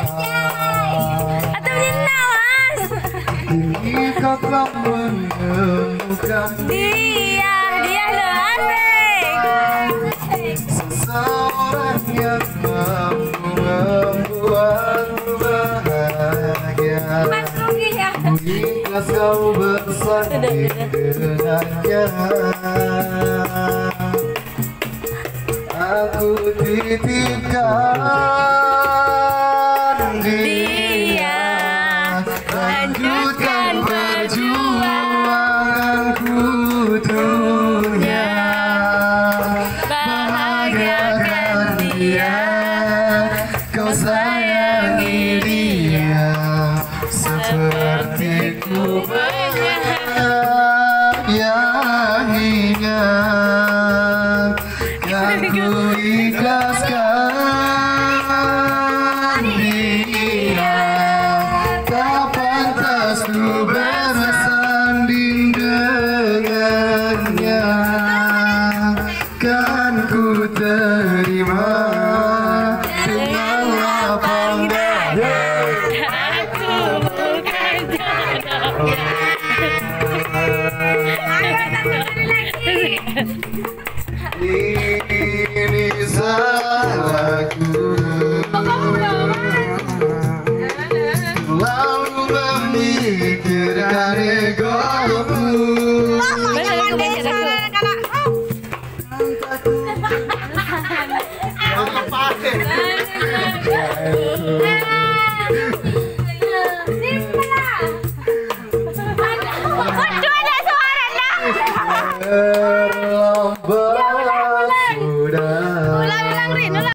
Atau Dina mas. Jika kau menemukan Dia lo asik. seseorang yang mampu membuatmu bahagia, Mas Rugi ya. ikhlas kau bersanding dengannya. Aku titipkan dia, lanjutkan perjuanganku untuknya, bahagiakan dia, kau sayangi dia seperti ku menyayanginya. Kan ku ikhlaskan dia, tak pantas ku bersanding dengannya. Kan ku terima dengan lapang dada. Aku bukan jodohnya. Ayo satu kali lagi. Ini salahku, lalu memikirkan egoku. Bener,